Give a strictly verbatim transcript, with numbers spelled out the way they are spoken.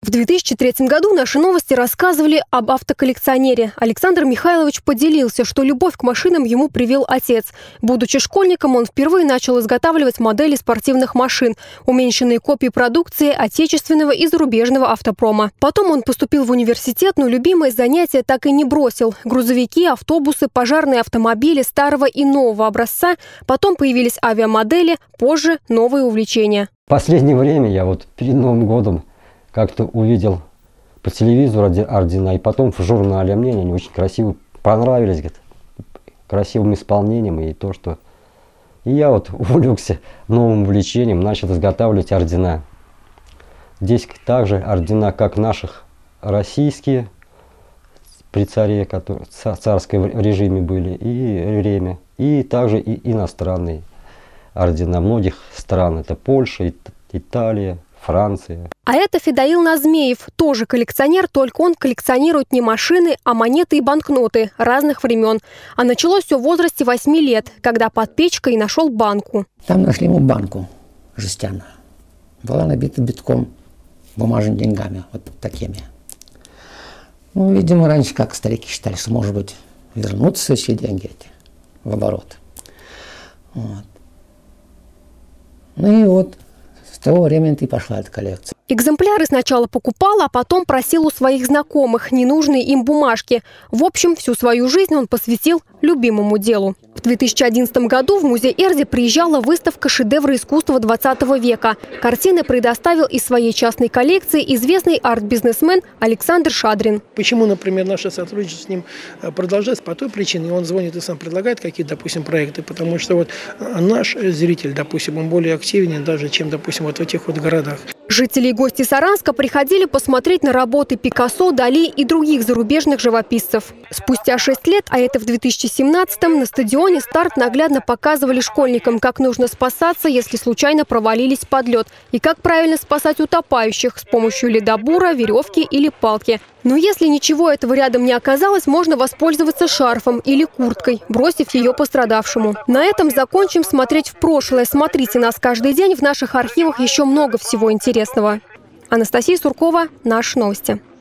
В две тысячи третьем году наши новости рассказывали об автоколлекционере. Александр Михайлович поделился, что любовь к машинам ему привил отец. Будучи школьником, он впервые начал изготавливать модели спортивных машин, уменьшенные копии продукции отечественного и зарубежного автопрома. Потом он поступил в университет, но любимое занятие так и не бросил. Грузовики, автобусы, пожарные автомобили старого и нового образца. Потом появились авиамодели, позже новые увлечения. В последнее время я вот перед Новым годом как-то увидел по телевизору ордена, и потом в журнале. Мне они очень красиво понравились, говорит, красивым исполнением и то, что... И я вот увлекся новым увлечением, начал изготавливать ордена. Здесь также ордена, как наших российские, при царе, которые в царском режиме были, и время, и также и иностранные ордена многих стран. Это Польша, Италия, Франция. А это Федоил Назмеев, тоже коллекционер, только он коллекционирует не машины, а монеты и банкноты разных времен. А началось все в возрасте восьми лет, когда под печкой нашел банку. Там нашли ему банку жестяную. Была набита битком бумажными деньгами, вот такими. Ну, видимо, раньше, как старики считали, что, может быть, вернутся эти деньги эти в оборот. Вот. Ну и вот с того времени и пошла эта коллекция. Экземпляры сначала покупал, а потом просил у своих знакомых ненужные им бумажки. В общем, всю свою жизнь он посвятил любимому делу. В две тысячи одиннадцатом году в музей Эрди приезжала выставка «Шедевры искусства двадцатого века». Картины предоставил из своей частной коллекции известный арт-бизнесмен Александр Шадрин. Почему, например, наше сотрудничество с ним продолжается? По той причине, он звонит и сам предлагает какие-то, допустим, проекты, потому что вот наш зритель, допустим, он более активен даже, чем, допустим, вот в этих вот городах. Жители и гости Саранска приходили посмотреть на работы Пикассо, Дали и других зарубежных живописцев. Спустя шесть лет, а это в две тысячи семнадцатом, на стадионе «Старт» наглядно показывали школьникам, как нужно спасаться, если случайно провалились под лед, и как правильно спасать утопающих с помощью ледобура, веревки или палки. Но если ничего этого рядом не оказалось, можно воспользоваться шарфом или курткой, бросив ее пострадавшему. На этом закончим смотреть в прошлое. Смотрите нас каждый день. В наших архивах еще много всего интересного. Анастасия Суркова, Наши новости.